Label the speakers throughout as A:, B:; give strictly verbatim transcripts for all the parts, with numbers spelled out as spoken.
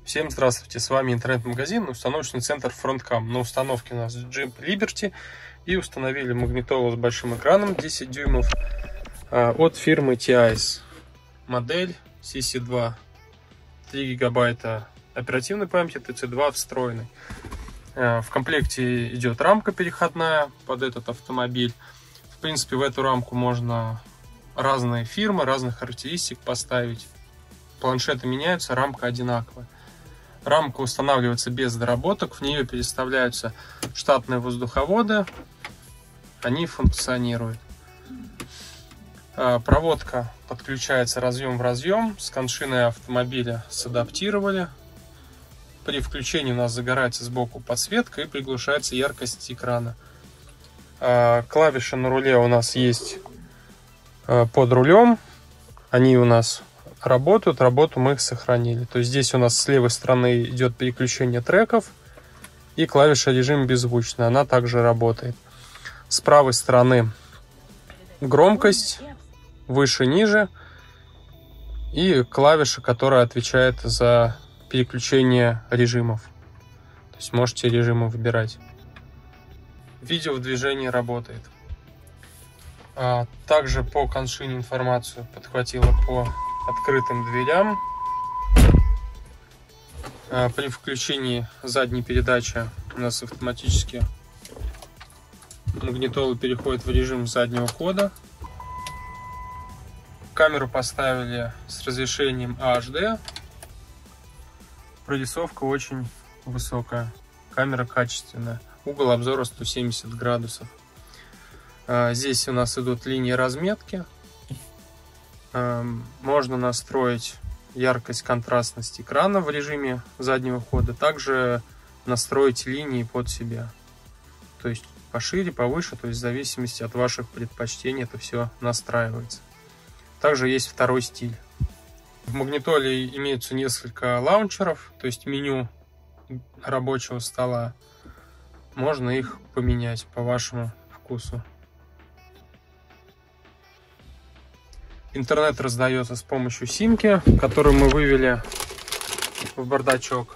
A: Всем здравствуйте, с вами интернет-магазин, установочный центр Фронткам. На установке у нас Jeep Liberty и установили магнитолу с большим экраном десять дюймов от фирмы ти ай эс. Модель си си два, три гигабайта оперативной памяти, ти си два встроенный. В комплекте идет рамка переходная под этот автомобиль. В принципе, в эту рамку можно разные фирмы, разных характеристик поставить. Планшеты меняются, рамка одинаковая. Рамка устанавливается без доработок, в нее переставляются штатные воздуховоды, они функционируют. Проводка подключается разъем в разъем, с коншиной автомобиля садаптировали. При включении у нас загорается сбоку подсветка и приглушается яркость экрана. Клавиши на руле у нас есть под рулем, они у нас работают, работу мы их сохранили. То есть здесь у нас с левой стороны идет переключение треков и клавиша режим беззвучно, она также работает. С правой стороны громкость, выше-ниже, и клавиша, которая отвечает за переключение режимов. То есть можете режимы выбирать. Видео в движении работает. А также по коншине информацию подхватила по открытым дверям. При включении задней передачи у нас автоматически магнитола переходит в режим заднего хода. Камеру поставили с разрешением эйч ди. Прорисовка очень высокая, камера качественная, угол обзора сто семьдесят градусов. Здесь у нас идут линии разметки. Можно настроить яркость, контрастность экрана в режиме заднего хода, также настроить линии под себя, то есть пошире, повыше, то есть в зависимости от ваших предпочтений это все настраивается. Также есть второй стиль. В магнитоле имеются несколько лаунчеров, то есть меню рабочего стола. Можно их поменять по вашему вкусу. Интернет раздается с помощью симки, которую мы вывели в бардачок.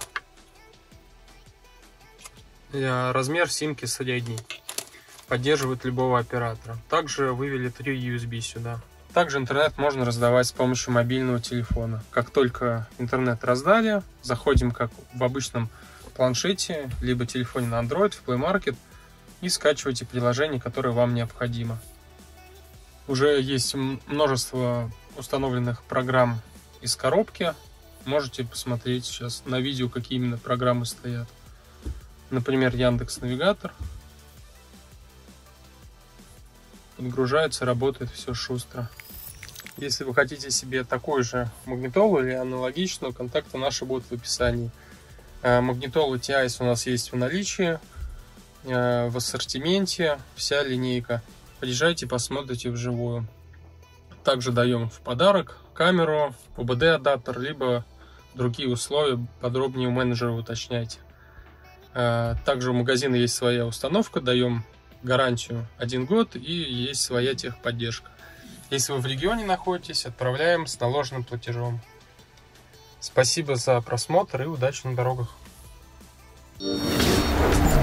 A: Размер симки средний, поддерживает любого оператора. Также вывели три ю эс би сюда. Также интернет можно раздавать с помощью мобильного телефона. Как только интернет раздали, заходим как в обычном планшете, либо телефоне на Android в Play Market и скачиваете приложение, которое вам необходимо. Уже есть множество установленных программ из коробки. Можете посмотреть сейчас на видео, какие именно программы стоят. Например, Яндекс.Навигатор. Подгружается, работает все шустро. Если вы хотите себе такой же магнитолу или аналогичную, контакты наши будут в описании. Магнитолы ти ай эс у нас есть в наличии, в ассортименте, вся линейка. Приезжайте, посмотрите вживую. Также даем в подарок камеру, о бэ дэ-адаптер, либо другие условия, подробнее у менеджера уточняйте. Также у магазина есть своя установка, даем гарантию один год и есть своя техподдержка. Если вы в регионе находитесь, отправляем с наложенным платежом. Спасибо за просмотр и удачи на дорогах.